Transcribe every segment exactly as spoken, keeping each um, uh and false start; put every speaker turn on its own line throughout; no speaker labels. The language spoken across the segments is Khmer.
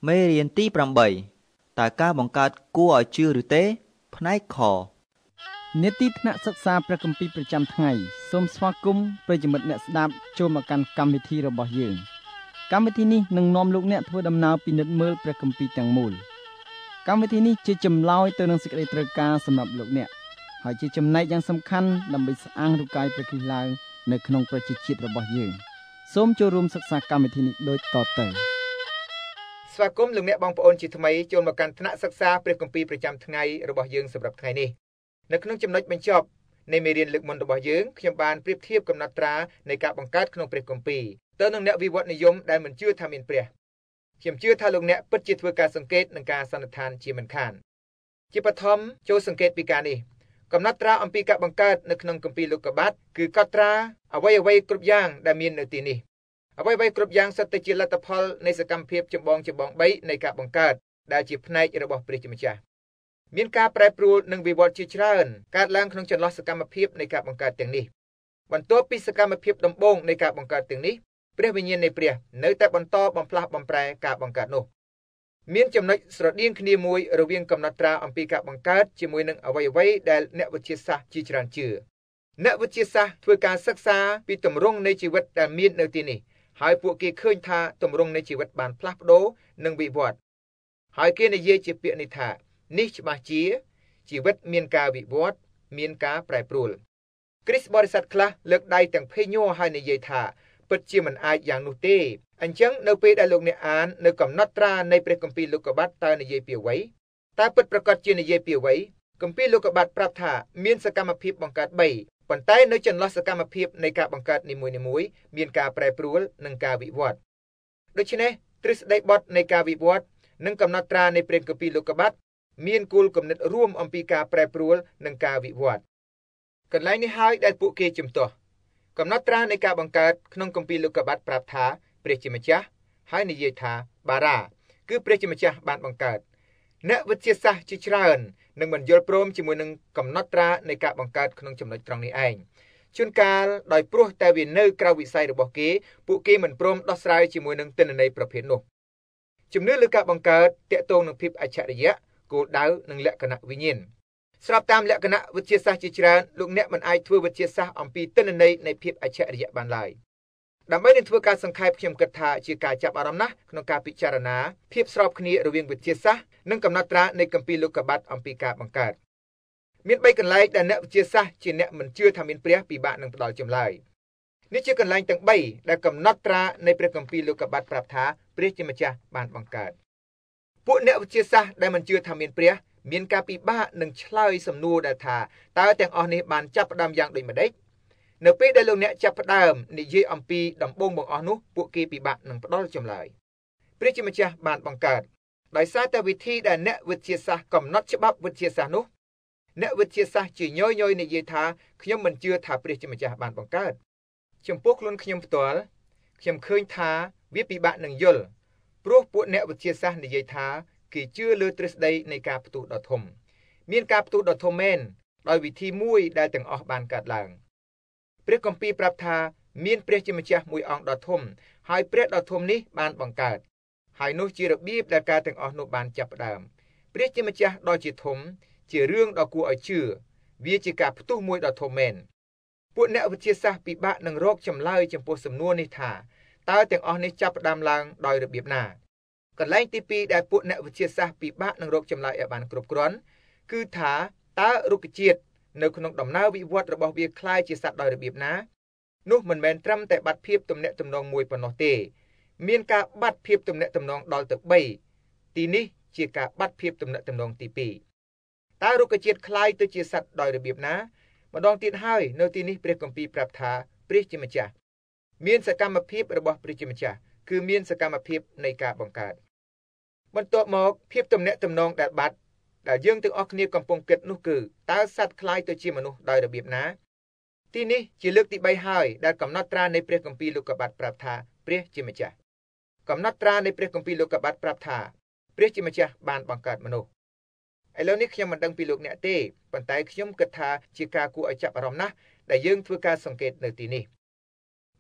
មេរៀនទីប្រាំបីតើការបង្កើតគួរឲ្យជឿឬទេផ្នែកខ
នេតិថ្នាក់សិក្សាព្រះគម្ពីរប្រចាំថ្ងៃសូមស្វាគមន៍ប្រិយមិត្តអ្នកស្ដាប់ចូលមកកាន់កម្មវិធីរបស់យើងកម្មវិធីនេះនឹងនាំលោកអ្នកធ្វើដំណើរពិនិត្យមើលព្រះគម្ពីរទាំងមូលកម្មវិធីនេះជាចម្លើយទៅនឹងសេចក្តីត្រូវការសម្រាប់លោកអ្នកហើយជាចំណែកយ៉ាងសំខាន់ដើម្បីស្អាងរូបកាយព្រះគ្រីស្ទឡើងនៅក្នុងប្រជាជាតិរបស់យើងសូមចូលរួមសិក្សាកម្មវិធីនេះដូចតទៅ
ស្វាគមន៍លោកអ្នកបងប្អូនជាថ្មីចូលមកកាន់ថ្នាក់សិក្សាព្រះគម្ពីរប្រចាំថ្ងៃរបស់យើងសម្រាប់ថ្ងៃនេះនៅក្នុងចំណុចបញ្ចប់នៃមេរៀនលើកមុនរបស់យើងខ្ញុំបានប្រៀបធៀបកំណត់ត្រានៃការបង្កើតក្នុងព្រះគម្ពីរទៅនឹងអ្នកវិវត្តនិយមដែលមិនជឿថាមានព្រះខ្ញុំជឿថាលោកអ្នកពិតជាធ្វើការសង្កេតនិងការសន្និដ្ឋានជាមិនខានជាបឋមចូលសង្កេតពីការនេះកំណត់ត្រាអំពីការបង្កើតនៅក្នុងគម្ពីរលោកុបាតគឺកត់ត្រាអ្វីអ្វីគ្រប់យ៉ាងដែលមាននៅទីនេះអ្វីអ្វីគ្រប់យ៉ាងសុទ្ធតែជាលទ្ធផលនៃសកម្មភាពចម្បងចម្បងបីនៃការបង្កើតដែលជាផ្នែករបស់ព្រះជាម្ចាស់មានការប្រែប្រួលនិងវិវត្តជាច្រើនកើតឡើងក្នុងចន្លោះសកម្មភាពនៃការបង្កើតទាំងនេះបន្ទាប់ពីសកម្មភាពដំបូងនៃការបង្កើតទាំងនេះព្រះវិញ្ញាណនៃព្រះនៅតែបន្តបំផ្លាស់បំប្រែការបង្កើតនោះមានចំណុចស្រដៀងគ្នាមួយរវាងកំណត់ត្រាអំពីការបង្កើតជាមួយនឹងអ្វីអ្វីដែលអ្នកវិទ្យាសាស្ត្រជាច្រើនជឿអ្នកវិទ្យាសាស្ត្រធ្វើការសិក្សាពីទម្រង់នៃជីវិតដែលមាននៅទីនេះហើយពួកគេឃើញថាទម្រង់នៃជីវិតបានផ្លាស់ប្ដូរនិងវិវត្តហើយគេនិយាយជាពាក្យនេះថានេះច្បាស់ជាជីវិតមានការវិវត្តមានការប្រែប្រួលគ្រីស្ទបរិស័ទខ្លះលើកដៃទាំងភ័យញ័រហើយនិយាយថាពិតជាមិនអាចយ៉ាងនោះទេអញ្ចឹងនៅពេលដែលលោកអ្នកអាននៅកំណត់ត្រានៃព្រះគម្ពីរលោកុបាតតើនិយាយពីអ្វីតើពិតប្រាកដជានិយាយពីអ្វីគម្ពីរលោកុបាតប្រាប់ថាមានសកម្មភាពបង្កើតបីប៉ុន្តែនៅចន្លោះសកម្មភាពនៃការបង្កើតនីមួយៗមានការប្រែប្រួលនិងការវិវត្តដូច្នេះទ្រឹស្ដីបទនៃការវិវត្តនិងកំណត់ត្រានៃព្រះគម្ពីរលោកុបាតមានគោលគំនិតរួមអំពីការប្រែប្រួលនិងការវិវត្តកន្លែងនេះហើយដែលពួកគេជំទាស់កំណត់ត្រានៃការបង្កើតក្នុងគម្ពីរលោកុបាតប្រាប់ថាព្រះជាម្ចាស់ហើយនិយាយថាបារ៉ាគឺព្រះជាម្ចាស់បានបង្កើតអ្នកវិទ្យាសាស្ត្រជាច្រើននឹងមិនយល់ព្រមជាមួយនឹងកំណត់ត្រានៃការបង្កើតក្នុងចំណុចត្រង់នេះឯងជួនកាលដោយព្រោះតែវានៅក្រៅវិស័យរបស់គេពួកគេមិនព្រមដោះស្រាយជាមួយនឹងទិន្នន័យប្រភេទនោះជំនឿលើការបង្កើតតាក់ទងនឹងភាពអច្ឆរិយៈគោលដៅនិងលក្ខណៈវិញ្ញាណស្របតាមលក្ខណៈវិទ្យាសាស្ត្រជាច្រើនលោកអ្នកមិនអាចធ្វើវិទ្យាសាស្ត្រអំពីទិន្នន័យនៃភាពអច្ឆរិយៈបានឡើយដើម្បីនឹងធ្វើការសង្ខេបខ្ញុំគិតថាជាការចាប់អារម្មណ៍ណាស់ក្នុងការពិចារណាភាពស្របគ្នារវាងវិទ្យាសាស្ត្រនិងកំណត់ត្រានៃគម្ពីរលោកុបាតអំពីការបង្កើតមានបីកន្លែងដែលអ្នកវិទ្យាសាស្ត្រជាអ្នកមិនជឿថាមានព្រះពិបាកនឹងផ្ដល់ចម្លើយនេះជាកន្លែងទាំងបីដែលកំណត់ត្រានៃព្រះគម្ពីរលោកុបាតប្រាប់ថាព្រះជាម្ចាស់បានបង្កើតពួកអ្នកវិទ្យាសាស្ត្រដែលមិនជឿថាមានព្រះមានការពិបាកនឹងឆ្លើយសំណួរដែលថាតើទាំងអស់នេះបានចាប់ផ្ដើមយ៉ាងដូចម្តេចនៅពេលដែលលោកអ្នកចាប់ផ្ដើមនិយាយអំពីដំបូងបង្អស់នោះពួកគេពិបាកនឹងផ្ដល់ចម្លើយព្រះជាម្ចាស់បានបង្កើតដោយសារតែវិធីដែលអ្នកវិទ្យាសាស្ត្រកំណត់ច្បាប់វិទ្យាសាស្ត្រនោះអ្នកវិទ្យាសាស្ត្រជាញយញយនិយាយថាខ្ញុំមិនជឿថាព្រះជាម្ចាស់បានបង្កើតចំពោះខ្លួនខ្ញុំផ្ទាល់ខ្ញុំឃើញថាវាពិបាកនឹងយល់ព្រោះពួកអ្នកវិទ្យាសាស្ត្រនិយាយថាគេជឿលើទ្រឹស្ដីនៃការផ្ទុះដ៏ធំមានការផ្ទុះដ៏ធំមែនដោយវិធីមួយដែលទាំងអស់បានកើតឡើងព្រះគម្ពីរប្រាប់ថាមានព្រះជាម្ចាស់មួយអង្គដ៏ធំហើយព្រះដ៏ធំនេះបានបង្កើតហើយនោះជារបៀបដែលការទាំងអស់នោះបានចាប់ផ្ដើមព្រះជាម្ចាស់ដ៏ជាធំជារឿងដ៏គួរឲ្យជឿវាជាការផ្ទុះមួយដ៏ធំមែនពួកអ្នកវិទ្យាសាស្ត្រពិបាកនឹងរកចម្លើយចំពោះសំណួរនេះថាតើទាំងអស់នេះចាប់ផ្ដើមឡើងដោយរបៀបណាកន្លែងទីពីរដែលពួកអ្នកវិទ្យាសាស្ត្រពិបាកនឹងរកចម្លើយឲ្យបានគ្រប់គ្រាន់គឺថាតើរុក្ខជាតិនៅក្នុងដំណើរវិវត្តរបស់វាคล้ายជាសត្វដោយរបៀបណានោះមិនមែនត្រឹមតែបាត់ភាពទំនាក់ទំនងមួយប៉ុណ្ណោះទេមានការបាត់ភាពទំនាក់ទំនងដល់ទៅបីទីនេះជាការបាត់ភាពទំនាក់ទំនងទីពីរតើរុក្ខជាតិคล้ายទៅជាសត្វដោយរបៀបណាម្ដងទៀតហើយនៅទីនេះព្រះគម្ពីរប្រាប់ថាព្រះជាម្ចាស់មានសកម្មភាពរបស់ព្រះជាម្ចាស់គឺមានសកម្មភាពនៃការបង្កើតបន្ទាប់មកភាពទំនាក់ទំនងដែលបាត់ដែលយើងទាំងអស់គ្នាកំពុងគិតនោះគឺតើសត្វคล้ายទៅជាមនុស្សដោយរបៀបណាទីនេះជាលើកទីបីហើយដែលកំណត់ត្រានៃព្រះគម្ពីរលោកុបាតប្រាប់ថាព្រះជាម្ចាស់កំណត់ត្រានៃព្រះគម្ពីរលោកុបាតប្រាប់ថាព្រះជាម្ចាស់បានបង្កើតមនុស្សឥឡូវនេះខ្ញុំមិនដឹងពីលោកអ្នកទេប៉ុន្តែខ្ញុំគិតថាជាការគួរឲ្យចាប់អារម្មណ៍ណាស់ដែលយើងធ្វើការសង្កេតនៅទីនេះ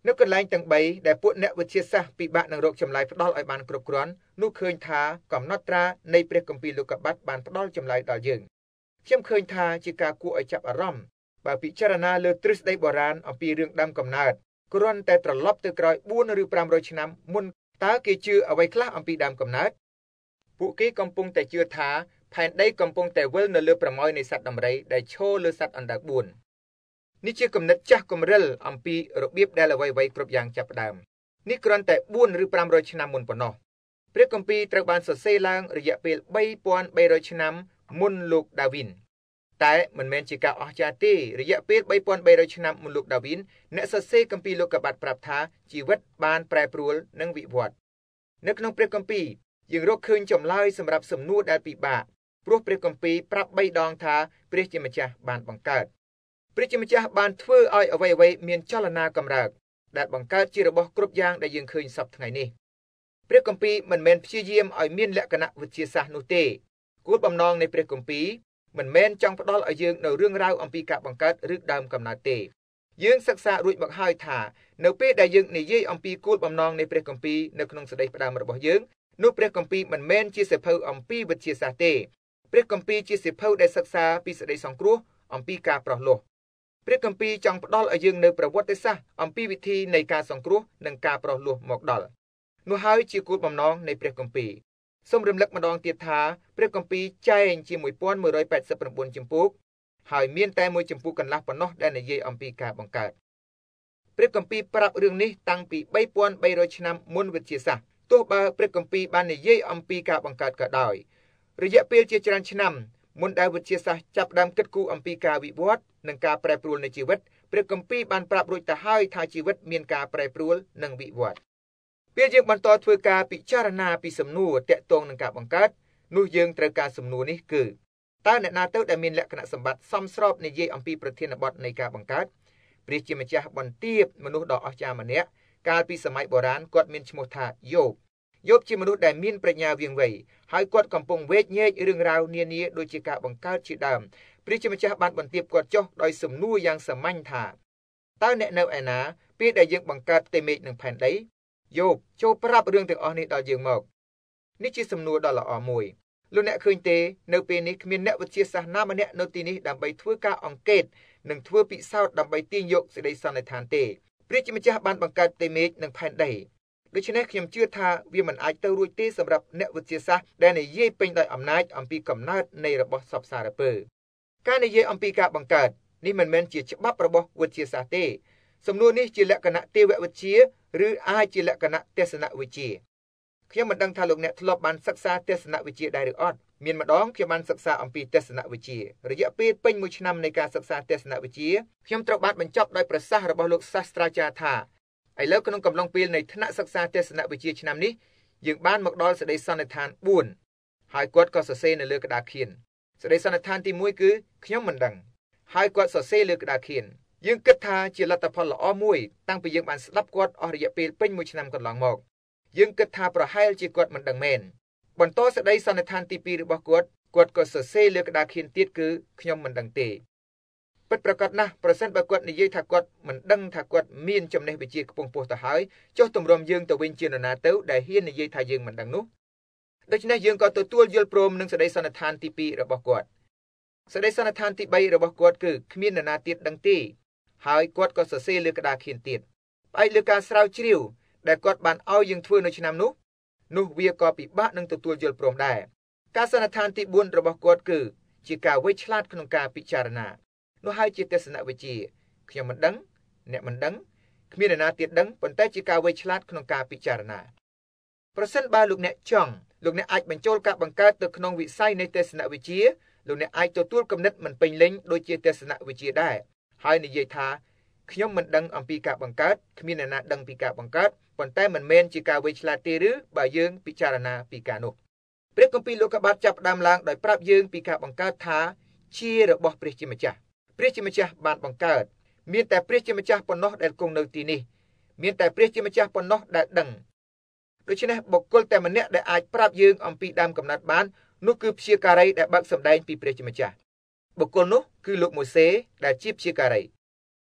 នៅកន្លែងទាំងបីដែលពួកអ្នកវិទ្យាសាស្ត្រពិបាកនឹងរកចម្លើយផ្ដល់ឲ្យបានគ្រប់គ្រាន់នោះឃើញថាកំណត់ត្រានៃព្រះគម្ពីរលោកុបាទបានផ្ដល់ចម្លើយដល់យើងខ្ញុំឃើញថាជាការគួរឲ្យចាប់អារម្មណ៍បើពិចារណាលើទ្រឹស្ដីបុរាណអំពីរឿងដើមកំណើតគ្រាន់តែត្រឡប់ទៅក្រោយបួនឬប្រាំរយឆ្នាំមុនតើគេជឿអ្វីខ្លះអំពីដើមកំណើតពួកគេកំពុងតែជឿថាផែនដីកំពុងតែវិលនៅលើប្រមោយនៃសត្វដំរីដែលឈរលើសត្វអណ្ដើកបួននេះជាគំនិតចាស់គំរិលអំពីរបៀបដែលអ្វីៗគ្រប់យ៉ាងចាប់ផ្ដើមនេះគ្រាន់តែបួនឬប្រាំរយឆ្នាំមុនប៉ុណ្ណោះព្រះគម្ពីរត្រូវបានសរសេរឡើងរយៈពេលបីពាន់បីរយឆ្នាំមុនលោកដាវីនតែមិនមែនជាការអស្ចារ្យទេរយៈពេលបីពាន់បីរយឆ្នាំមុនលោកដាវីនអ្នកសរសេរគម្ពីរលោកុបាទប្រាប់ថាជីវិតបានប្រែប្រួលនិងវិវត្តនៅក្នុងព្រះគម្ពីរយើងរកឃើញចម្លើយសម្រាប់សំណួរដែលពិបាកព្រោះព្រះគម្ពីរប្រាប់បីដងថាព្រះជាម្ចាស់បានបង្កើតព្រះជាម្ចាស់បានធ្វើឲ្យអ្វីៗមានចលនាកម្រើកដែលបង្កើតជារបស់គ្រប់យ៉ាងដែលយើងឃើញសពថ្ងៃនេះព្រះគម្ពីរមិនមែនព្យាយាមឲ្យមានលក្ខណៈវិទ្យាសាស្ត្រនោះទេគោលបំណងនៃព្រះគម្ពីរមិនមែនចង់ផ្ដល់ឲ្យយើងនៅរឿងរ៉ាវអំពីការបង្កើតឬដើមកំណើតទេយើងសិក្សារួចមកហើយថានៅពេលដែលយើងនិយាយអំពីគោលបំណងនៃព្រះគម្ពីរនៅក្នុងសេចក្តីផ្ដើមរបស់យើងនោះព្រះគម្ពីរមិនមែនជាសៀវភៅអំពីវិទ្យាសាស្ត្រទេព្រះគម្ពីរជាសៀវភៅដែលសិក្សាពីសេចក្តីសង្គ្រោះអំពីការប្រោះលោះព្រះគម្ពីរចង់ផ្ដល់ឲ្យយើងនៅប្រវត្តិសាស្ត្រអំពីវិធីនៃការសង្គ្រោះនិងការប្រោះលោះមកដល់នោះហើយជាគោលបំណងនៃព្រះគម្ពីរសូមរំលឹកម្ដងទៀតថាព្រះគម្ពីរចែងជាមួយពាន់មួយរយแปดสิบเก้าជំពូកហើយមានតែមួយជំពូកកន្លះប៉ុណ្ណោះដែលនិយាយអំពីការបង្កើតព្រះគម្ពីរប្រាប់រឿងនេះតាំងពីបីពាន់បីរយឆ្នាំមុនវិទ្យាសាស្ត្រទោះបើព្រះគម្ពីរបាននិយាយអំពីការបង្កើតក៏ដោយរយៈពេលជាច្រើនឆ្នាំមុនដែលវិទ្យាសាស្ត្រចាប់ផ្ដើមគិតគូរអំពីការវិវត្តនិងការប្រែប្រួលនៃជីវិតព្រះគម្ពីរបានប្រាប់រួចទៅហើយថាជីវិតមានការប្រែប្រួលនិងវិវត្តពេលយើងបន្តធ្វើការពិចារណាពីសំណួរទាក់ទងនឹងការបង្កើតនោះយើងត្រូវការសំណួរនេះគឺតើអ្នកណាទៅដែលមានលក្ខណៈសម្បត្តិសមស្របនិយាយអំពីប្រធានបទនៃការបង្កើតព្រះជាម្ចាស់បន្ទាបមនុស្សដ៏អស្ចារ្យម្នាក់កាលពីសម័យបុរាណគាត់មានឈ្មោះថាយោបយោបជាមនុស្សដែលមានប្រាជ្ញាវាងវៃហើយគាត់កំពុងវែកញែករឿងរ៉ាវនានាដូចជាការបង្កើតជាដើមព្រះជាម្ចាស់បានបន្ទាបគាត់ចុះដោយសំណួរយ៉ាងសាមញ្ញថាតើអ្នកនៅឯណាពេលដែលយើងបង្កើតផ្ទៃមេឃនិងផែនដីយោបចូលប្រាប់រឿងទាំងអស់នេះដល់យើងមកនេះជាសំណួរដ៏ល្អមួយលោកអ្នកឃើញទេនៅពេលនេះគ្មានអ្នកវិទ្យាសាស្ត្រណាម្នាក់នៅទីនេះដើម្បីធ្វើការអង្កេតនិងធ្វើពិសោធន៍ដើម្បីទាញយកសេចក្តីសន្និដ្ឋានទេព្រះជាម្ចាស់បានបង្កើតផ្ទៃមេឃនិងផែនដីដូច្នេះខ្ញុំជឿថាវាមិនអាចទៅរួចទេសម្រាប់អ្នកវិទ្យាសាស្ត្រដែលនិយាយពេញដោយអំណាចអំពីកំណើតនៃរបស់សពសារពើការនិយាយអំពីការបង្កើតនេះមិនមែនជាច្បាប់របស់វិទ្យាសាស្ត្រទេសំណួរនេះជាលក្ខណៈទេវវិទ្យាឬអាចជាលក្ខណៈទស្សនវិជ្ជាខ្ញុំមិនដឹងថាលោកអ្នកធ្លាប់បានសិក្សាទស្សនវិជ្ជាដែរឬអត់មានម្ដងខ្ញុំបានសិក្សាអំពីទស្សនវិជ្ជារយៈពេលពេញមួយឆ្នាំនៃការសិក្សាទស្សនវិជ្ជាខ្ញុំត្រូវបានបញ្ចប់ដោយប្រសាសន៍របស់លោកសាស្ត្រាចារ្យថាឥឡូវក្នុងកំឡុងពេលនៃថ្នាក់សិក្សាទស្សនវិជ្ជាឆ្នាំនេះយើងបានមកដល់សេចក្តីសន្និដ្ឋានបួនហើយគាត់ក៏សរសេរនៅលើក្តារខៀនសេចក្តីសន្និដ្ឋានទីមួយគឺខ្ញុំមិនដឹងហើយគាត់សរសេរលើក្តារខៀនយើងគិតថាជាលទ្ធផលល្អមួយតាំងពីយើងបានស្ដាប់គាត់អស់រយៈពេលពេញមួយឆ្នាំកន្លងមកយើងគិតថាប្រហែលជាគាត់មិនដឹងមែនបន្តសេចក្តីសន្និដ្ឋានទីពីររបស់គាត់គាត់ក៏សរសេរលើក្តារខៀនទៀតគឺខ្ញុំមិនដឹងទេពិតប្រាកដណាស់ប្រសិនបើគាត់និយាយថាគាត់មិនដឹងថាគាត់មានចំណេះវិជ្ជាខ្ពង់ខ្ពស់ទៅហើយចុះទម្រាំយើងទៅវិញជានរណាទៅដែលហ៊ាននិយាយថាយើងមិនដឹងនោះដូច្នេះយើងក៏ទទួលយល់ព្រមនឹងសេចក្តីសន្និដ្ឋានទីពីររបស់គាត់សេចក្តីសន្និដ្ឋានទីបីរបស់គាត់គឺគ្មាននរណាទៀតដឹងទេហើយគាត់ក៏សរសេរលើក្តារខៀនទៀតផ្អែកលើការស្រាវជ្រាវដែលគាត់បានឲ្យយើងធ្វើនៅឆ្នាំនោះនោះវាក៏ពិបាកនឹងទទួលយល់ព្រមដែរការសន្និដ្ឋានទីបួនរបស់គាត់គឺជាការវៃឆ្លាតក្នុងការពិចារណានោះហើយជាទស្សនវិជ្ជាខ្ញុំមិនដឹងអ្នកមិនដឹងគ្មាននរណាទៀតដឹងប៉ុន្តែជាការវៃឆ្លាតក្នុងការពិចារណាប្រសិនបើលោកអ្នកចង់លោកអ្នកអាចបញ្ចូលការបង្កើតទៅក្នុងវិស័យនៃទស្សនវិជ្ជាលោកអ្នកអាចទទួលគំនិតមិនពេញលេញដូចជាទស្សនវិជ្ជាដែរហើយនិយាយថាខ្ញុំមិនដឹងអំពីការបង្កើតគ្មាននរណាដឹងពីការបង្កើតប៉ុន្តែមិនមែនជាការវៃឆ្លាតទេឬបើយើងពិចារណាពីការនោះព្រះគម្ពីរលោកុបាទចាប់ផ្ដើមឡើងដោយប្រាប់យើងពីការបង្កើតថាជារបស់ព្រះជាម្ចាស់ព្រះជាម្ចាស់បានបង្កើតមានតែព្រះជាម្ចាស់ប៉ុណ្ណោះដែលគង់នៅទីនេះមានតែព្រះជាម្ចាស់ប៉ុណ្ណោះដែលដឹងដូច្នេះបុគ្គលតែម្នាក់ដែលអាចប្រាប់យើងអំពីដើមកំណើតបាននោះគឺព្យាការីដែលបើកសម្ដែងពីព្រះជាម្ចាស់បុគ្គលនោះគឺលោកម៉ូសេដែលជាព្យាការី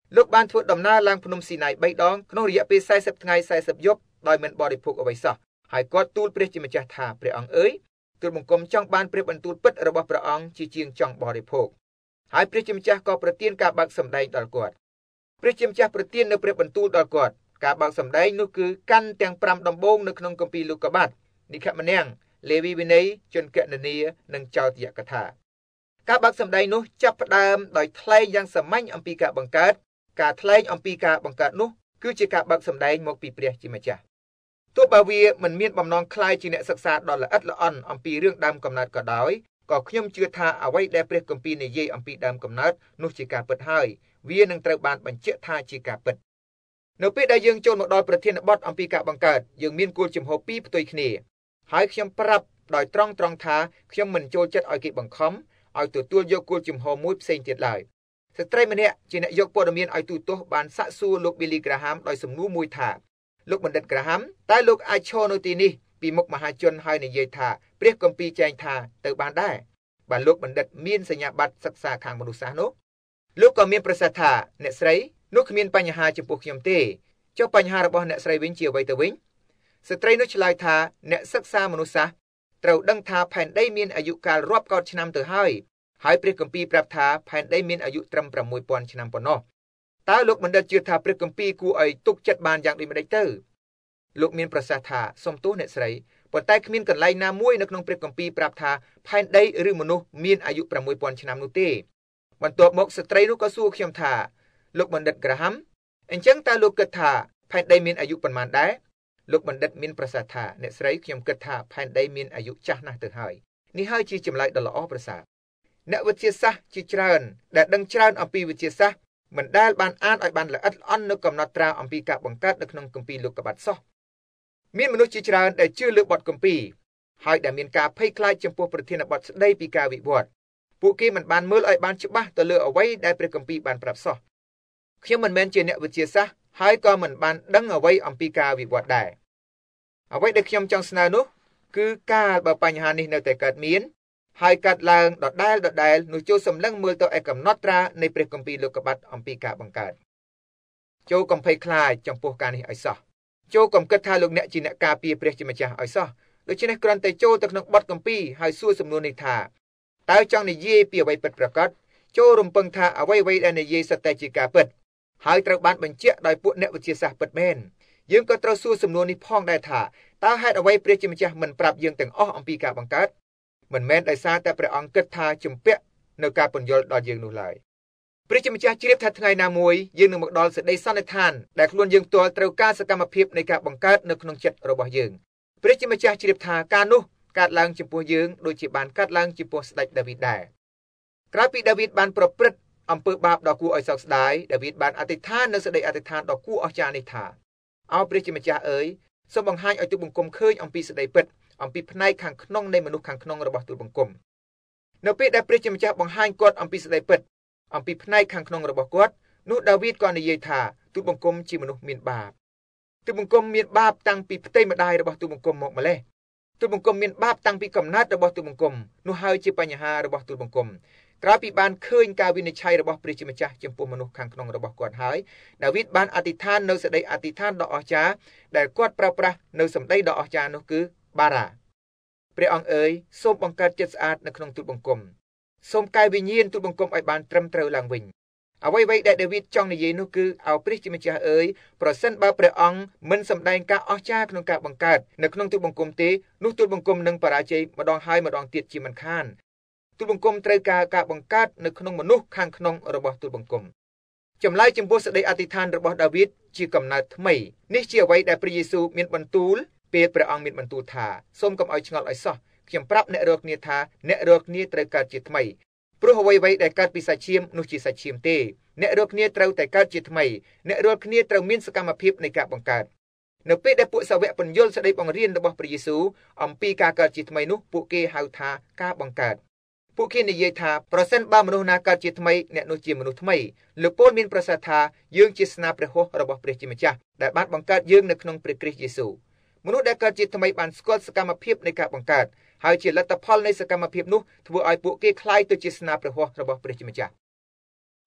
លោកបានធ្វើដំណើរឡើងភ្នំស៊ីណាយបីដងក្នុងរយៈពេលสี่สิบថ្ងៃสี่สิบយប់ដោយមិនបរិភោគអ្វីសោះហើយគាត់ទូលព្រះជាម្ចាស់ថាព្រះអង្គអើយទូលបង្គំចង់បានព្រះបន្ទូលពិតរបស់ព្រះអង្គជាជាងចង់បរិភោគហើយព្រះជាម្ចាស់ក៏ប្រទានការបើកសម្ដែងដល់គាត់ព្រះជាម្ចាស់ប្រទាននៅព្រះបន្ទូលដល់គាត់ការបើកសម្ដែងនោះគឺកាន់ទាំងfiveដំបូងនៅក្នុងគម្ពីរលូកាបាតនិខមនាងលេវីវិន័យជនគណនានិងចោទយកថាការបើកសម្ដែងនោះចាប់ផ្ដើមដោយថ្លែងយ៉ាងសាមញ្ញអំពីការបង្កើតការថ្លែងអំពីការបង្កើតនោះគឺជាការបើកសម្ដែងមកពីព្រះជាម្ចាស់ទោះបើវាមិនមានបំណងคล้ายជាអ្នកសិក្សាដ៏ល្អិតល្អន់អំពីរឿងដើមកំណើតក៏ដោយក៏ខ្ញុំជឿថាអ្វីដែលព្រះគម្ពីរនិយាយអំពីដើមកំណើតនោះជាការពិតហើយវានឹងត្រូវបានបញ្ជាក់ថាជាការពិតនៅពេលដែលយើងចូលមកដល់ប្រធានបទអំពីការបង្កើតយើងមានគោលជំហរពីរផ្ទុយគ្នាហើយខ្ញុំប្រាប់ដោយត្រង់ត្រង់ថាខ្ញុំមិនចូលចិត្តឲ្យគេបង្ខំឲ្យទទួលយកគោលជំហរមួយផ្សេងទៀតឡើយស្ត្រីម្នាក់ជាអ្នកយកព័ត៌មានឲ្យទូទាស់បានសាកសួរលោក Billy Graham ដោយសំណួរមួយថាលោកបណ្ឌិត Graham តើលោកអាចឈរនៅទីនេះពីមុខមហាជនហើយនិយាយថាព្រះគម្ពីរចែងថាទៅបានដែរបើលោកបណ្ឌិតមានសញ្ញាបត្រសិក្សាខាងមនុស្សសាស្ត្រនោះលោកក៏មានប្រសាសន៍ថាអ្នកស្រីនោះគ្មានបញ្ហាចំពោះខ្ញុំទេចុះបញ្ហារបស់អ្នកស្រីវិញជាអ្វីទៅវិញស្ត្រីនោះឆ្លើយថាអ្នកសិក្សាមនុស្សសាស្ត្រត្រូវដឹងថាផែនដីមានអាយុកាលរាប់កោតឆ្នាំទៅហើយហើយព្រះគម្ពីរប្រាប់ថាផែនដីមានអាយុត្រឹម6ពាន់ឆ្នាំប៉ុណ្ណោះតើលោកបណ្ឌិតជឿថាព្រះគម្ពីរគួរឲ្យទុកចិត្តបានយ៉ាងដូចម្តេចទៅលោកមានប្រសាសន៍ថាសូមទោសអ្នកស្រីប៉ុន្តែគ្មានកន្លែងណាមួយនៅក្នុងព្រះគម្ពីរប្រាប់ថាផែនដីឬមនុស្សមានអាយុ6ពាន់ឆ្នាំនោះទេបន្ទាប់មកស្ត្រីនោះក៏សួរខ្ញុំថាលោកបណ្ឌិត Graham អញ្ចឹងតើលោកគិតថាផែនដីមានអាយុប៉ុន្មានដែរលោកបណ្ឌិតមានប្រសាសន៍ថាអ្នកស្រីខ្ញុំគិតថាផែនដីមានអាយុចាស់ណាស់ទៅហើយនេះហើយជាចម្លើយដ៏ល្អប្រសើរអ្នកវិទ្យាសាស្ត្រជាច្រើនដែលដឹងច្រើនអំពីវិទ្យាសាស្ត្រមិនដែលបានអានឲ្យបានល្អិតល្អន់នៅកំណត់ត្រាអំពីការបង្កើតនៅក្នុងគម្ពីរលោកុបាតសោះមានមនុស្សជាច្រើនដែលជឿលើបទគម្ពីរហើយដែលមានការភ័យខ្លាចចំពោះប្រធានបទស្ដីពីការវិវត្តពួកគេមិនបានមើលឲ្យបានច្បាស់ទៅលើអ្វីដែលព្រះគម្ពីរបានប្រាប់សោះខ្ញុំមិនមែនជាអ្នកវិទ្យាសាស្ត្រហើយក៏មិនបានដឹងអ្វីអំពីការវិវត្តដែរអ្វីដែលខ្ញុំចង់ស្នើនោះគឺកាលបើបញ្ហានេះនៅតែកើតមានហើយកាត់ឡើងដដែលដដែលនោះចូលសម្លឹងមើលទៅឯកំណត់ត្រានៃព្រះគម្ពីរលោកុបាតអំពីការបង្កើតចូលកំភៃខ្លាចចំពោះការនេះឲ្យសោះចូលកុំគិតថាលោកអ្នកជាអ្នកការពារព្រះជាម្ចាស់ឲ្យសោះដូច្នេះគ្រាន់តែចូលទៅក្នុងបទគម្ពីរហើយសួរសំណួរនេះថាតើចង់និយាយពីអ្វីពិតប្រាកដចូលរំពឹងថាអ្វីអ្វីដែលនិយាយសុទ្ធតែជាការពិតហើយត្រូវបានបញ្ជាក់ដោយពួកអ្នកវិទ្យាសាស្ត្រពិតមែនយើងក៏ត្រូវសួរសំណួរនេះផងដែរថាតើហេតុអ្វីព្រះជាម្ចាស់មិនប្រាប់យើងទាំងអស់អំពីការបង្កើតមិនមែនដោយសារតែព្រះអង្គគិតថាជំពាក់នៅការពន្យល់ដល់យើងនោះឡើយព្រះជាម្ចាស់ជ្រាបថាថ្ងៃណាមួយយើងនឹងមកដល់សេចក្តីសន្និដ្ឋានដែលខ្លួនយើងផ្ទាល់ត្រូវការសកម្មភាពនៃការបង្កើតនៅក្នុងចិត្តរបស់យើងព្រះជាម្ចាស់ជ្រាបថាការនោះកើតឡើងចំពោះយើងដូចជាបានកើតឡើងចំពោះស្ដេចដាវីតដែរក្រោយពីដាវីតបានប្រព្រឹត្តអំពើបាបដ៏គួរឲ្យសោកស្ដាយដាវីតបានអធិដ្ឋាននៅសេចក្តីអធិដ្ឋានដ៏គួរអស្ចារ្យនេះថាអោព្រះជាម្ចាស់អើយសូមបង្ហាញឲ្យទូលបង្គំឃើញអំពីសេចក្តីពិតអំពីផ្នែកខាងក្នុងនៃមនុស្សខាងក្នុងរបស់ទូលបង្គំនៅពេលដែលព្រះជាម្ចាស់បង្ហាញគាត់អំពីសេចក្តីពិតអំពីផ្នែកខាងក្នុងរបស់គាត់នោះដាវីតក៏និយាយថាទូលបង្គំជាមនុស្សមានបាបទូលបង្គំមានបាបតាំងពីផ្ទៃម្ដាយរបស់ទូលបង្គំមកម្លេះទូលបង្គំមានបាបតាំងពីកំណើតរបស់ទូលបង្គំនោះហើយជាបញ្ហារបស់ទូលបង្គំក្រោយពីបានឃើញការវិនិច្ឆ័យរបស់ព្រះជាម្ចាស់ចំពោះមនុស្សខាងក្នុងរបស់គាត់ហើយដាវីតបានអធិដ្ឋាននៅសេចក្តីអធិដ្ឋានដ៏អស្ចារ្យដែលគាត់ប្រើប្រាស់នៅសម្ដីដ៏អស្ចារ្យនោះគឺបារ៉ាព្រះអង្គអើយសូមបង្កើតចិត្តស្អាតនៅក្នុងទូលបង្គំសូមកែវិញ្ញាណទូលបង្គំឲ្យបានត្រឹមត្រូវឡើងវិញអ្វីៗដែលដាវីតចង់និយាយនោះគឺឲ្យព្រះជាម្ចាស់អើយប្រសិនបើព្រះអង្គមិនសម្ដែងការអស្ចារ្យក្នុងការបង្កើតនៅក្នុងទូលបង្គំទេនោះទូលបង្គំនឹងបរាជ័យម្ដងហើយម្ដងទៀតជាមិនខានទូលបង្គំត្រូវការការបង្កើតនៅក្នុងមនុស្សខាងក្នុងរបស់ទូលបង្គំចម្លើយចំពោះសេចក្តីអធិដ្ឋានរបស់ដាវីតជាកំណើតថ្មីនេះជាអ្វីដែលព្រះយេស៊ូវមានបន្ទូលពេលព្រះអង្គមានបន្ទូលថាសូមកុំឲ្យឆ្ងល់ឲ្យសោះខ្ញុំប្រាប់អ្នករាល់គ្នាថាអ្នករាល់គ្នាត្រូវកើតជាថ្មីព្រោះអ្វីៗដែលកើតពីសាច់ឈាមនោះជាសាច់ឈាមទេអ្នករាល់គ្នាត្រូវតែកើតជាថ្មីអ្នករាល់គ្នាត្រូវមានសកម្មភាពនៃការបង្កើតនៅពេលដែលពួកសាវកពន្យល់សេចក្តីបង្រៀនរបស់ព្រះយេស៊ូវអំពីការកើតជាថ្មីនោះពួកគេហៅថាការបង្កើតពួកគេនិយាយថាប្រសិនបើមនុស្សណាកើតជាថ្មីអ្នកនោះជាមនុស្សថ្មីលោកពូលមានប្រសាសន៍ថាយើងជាស្នាព្រះហស្ថរបស់ព្រះជាម្ចាស់ដែលបានបង្កើតយើងនៅក្នុងព្រះគ្រីស្ទយេស៊ូវមនុស្សដែលកើតជាថ្មីបានស្គាល់សកម្មភាពនៃការបង្កើតហើយជាលទ្ធផលនៃសកម្មភាពនោះធ្វើឲ្យពួកគេក្លាយទៅជាស្នាព្រះហស្ថរបស់ព្រះជាម្ចាស់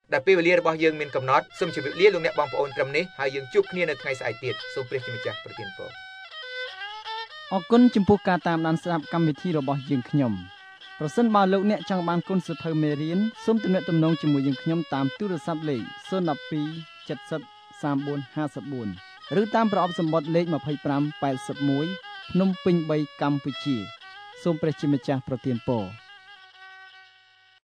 ដែលពេលវេលារបស់យើងមានកំណត់សូមជម្រាបលាលោកអ្នកបងប្អូនត្រឹមនេះហើយយើងជួបគ្នានៅថ្ងៃស្អែកទៀតសូមព្រះជាម្ចាស់ប្រទានពរ
អរគុណចំពោះការតាមដានស្ដាប់កម្មវិធីរបស់យើងខ្ញុំប្រសិនបើលោកអ្នកចង់បានគុណសៀវភៅមេរៀនសូមទំនាក់ទំនងជាមួយយើងខ្ញុំតាមទូរស័ព្ទលេខศูนย์ หนึ่ง สอง เจ็ด ศูนย์ สาม สี่ ห้า สี่ ឬតាមប្រអប់សម្បត្តិលេខยี่สิบห้า แปดสิบเอ็ดភ្នំពេញ 3 កម្ពុជាសូមព្រះជាម្ចាស់ប្រទានពរ